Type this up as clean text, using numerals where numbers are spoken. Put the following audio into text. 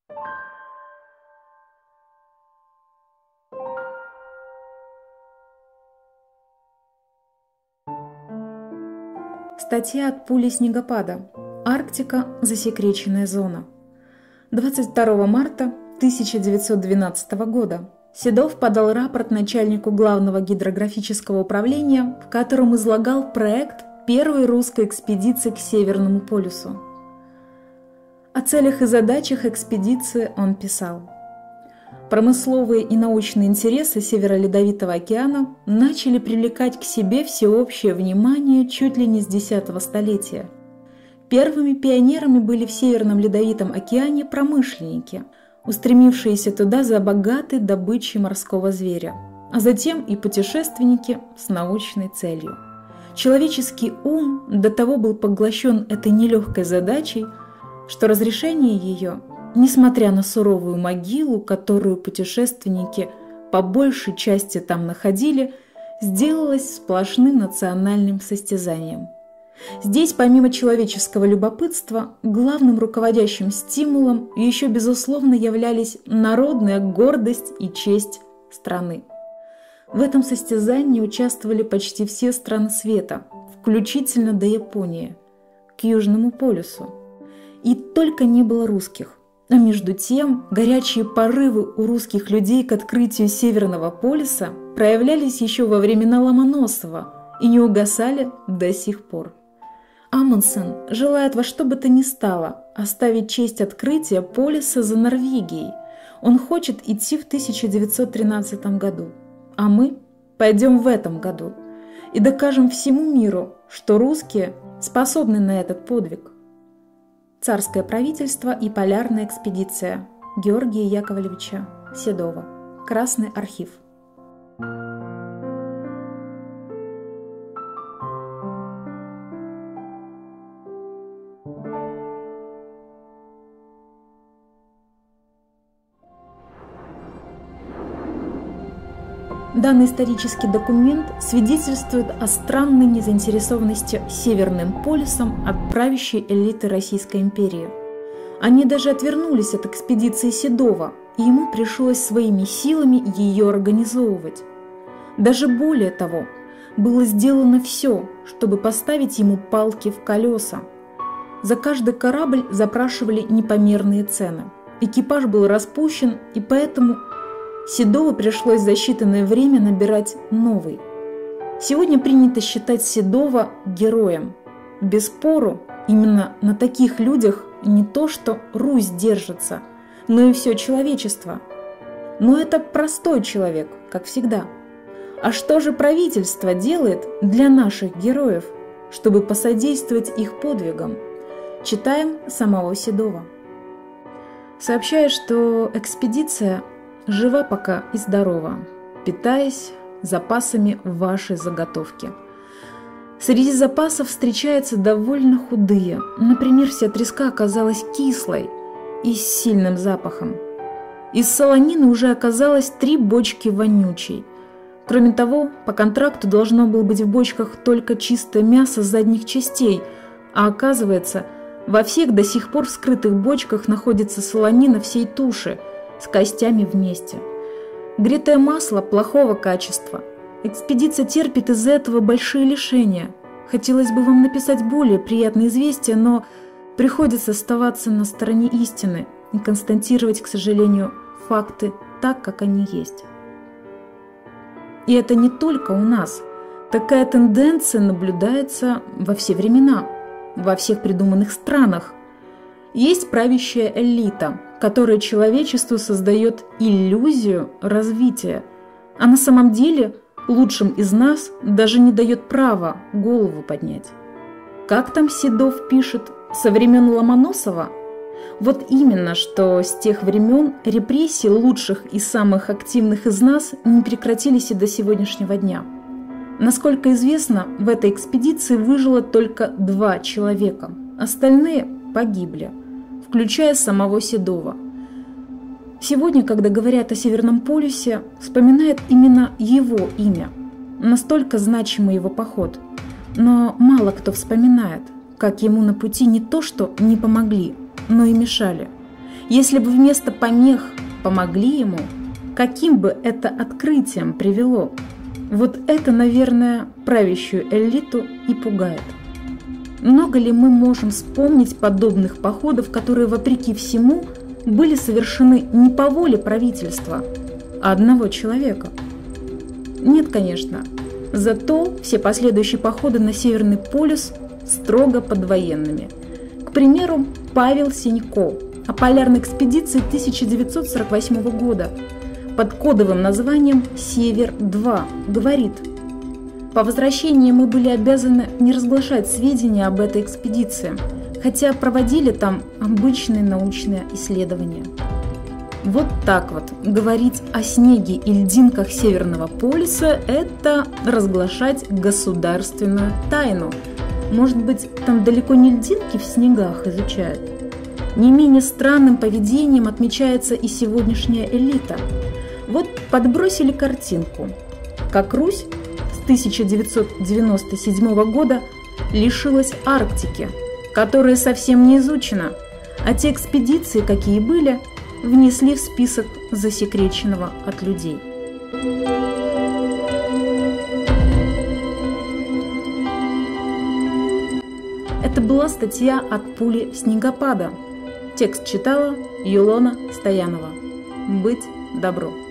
Статья от пули снегопада. Арктика – засекреченная зона. 22 марта 1912 года Седов подал рапорт начальнику Главного гидрографического управления, в котором излагал проект первой русской экспедиции к Северному полюсу. О целях и задачах экспедиции он писал: промысловые и научные интересы Северо-Ледовитого океана начали привлекать к себе всеобщее внимание чуть ли не с X столетия. Первыми пионерами были в Северном Ледовитом океане промышленники, устремившиеся туда за богатой добычей морского зверя, а затем и путешественники с научной целью. Человеческий ум до того был поглощен этой нелегкой задачей, что разрешение ее, несмотря на суровую могилу, которую путешественники по большей части там находили, сделалось сплошным национальным состязанием. Здесь, помимо человеческого любопытства, главным руководящим стимулом еще, безусловно, являлись народная гордость и честь страны. В этом состязании участвовали почти все страны света, включительно до Японии, к Южному полюсу. И только не было русских. А между тем, горячие порывы у русских людей к открытию Северного полюса проявлялись еще во времена Ломоносова и не угасали до сих пор. Амундсен желает во что бы то ни стало оставить честь открытия полюса за Норвегией. Он хочет идти в 1913 году, а мы пойдем в этом году и докажем всему миру, что русские способны на этот подвиг. Царское правительство и полярная экспедиция Георгия Яковлевича Седова. Красный архив. Данный исторический документ свидетельствует о странной незаинтересованности Северным полюсом от правящей элиты Российской империи. Они даже отвернулись от экспедиции Седова, и ему пришлось своими силами ее организовывать. Даже более того, было сделано все, чтобы поставить ему палки в колеса. За каждый корабль запрашивали непомерные цены. Экипаж был распущен, и поэтому Седову пришлось за считанное время набирать новый. Сегодня принято считать Седова героем. Бесспору, именно на таких людях не то что Русь держится, но и все человечество. Но это простой человек, как всегда. А что же правительство делает для наших героев, чтобы посодействовать их подвигам? Читаем самого Седова. Сообщает, что экспедиция жива пока и здорова, питаясь запасами вашей заготовки. Среди запасов встречаются довольно худые. Например, вся треска оказалась кислой и с сильным запахом. Из солонины уже оказалось 3 бочки вонючей. Кроме того, по контракту должно было быть в бочках только чистое мясо задних частей, а оказывается, во всех до сих пор вскрытых бочках находится солонина всей туши, с костями вместе. Гретое масло плохого качества. Экспедиция терпит из-за этого большие лишения. Хотелось бы вам написать более приятные известия, но приходится оставаться на стороне истины и констатировать, к сожалению, факты так, как они есть. И это не только у нас. Такая тенденция наблюдается во все времена, во всех придуманных странах. Есть правящая элита, которая человечеству создает иллюзию развития, а на самом деле лучшим из нас даже не дает права голову поднять. Как там Седов пишет, со времен Ломоносова? Вот именно, что с тех времен репрессии лучших и самых активных из нас не прекратились и до сегодняшнего дня. Насколько известно, в этой экспедиции выжило только 2 человека, остальные погибли, включая самого Седова. Сегодня, когда говорят о Северном полюсе, вспоминают именно его имя. Настолько значимый его поход. Но мало кто вспоминает, как ему на пути не то что не помогли, но и мешали. Если бы вместо помех помогли ему, каким бы это открытием привело? Вот это, наверное, правящую элиту и пугает. Много ли мы можем вспомнить подобных походов, которые, вопреки всему, были совершены не по воле правительства, а одного человека? Нет, конечно. Зато все последующие походы на Северный полюс строго под военными. К примеру, Павел Сенько о полярной экспедиции 1948 года под кодовым названием «Север-2» говорит: «По возвращении мы были обязаны не разглашать сведения об этой экспедиции, хотя проводили там обычные научные исследования». Вот так вот говорить о снеге и льдинках Северного полюса – это разглашать государственную тайну. Может быть, там далеко не льдинки в снегах изучают? Не менее странным поведением отмечается и сегодняшняя элита. Вот подбросили картинку, как Русь с 1997 года лишилась Арктики, которая совсем не изучена, а те экспедиции, какие были, внесли в список засекреченного от людей. Это была статья «От пули снегопада». Текст читала Юлона Стоянова. Быть добру.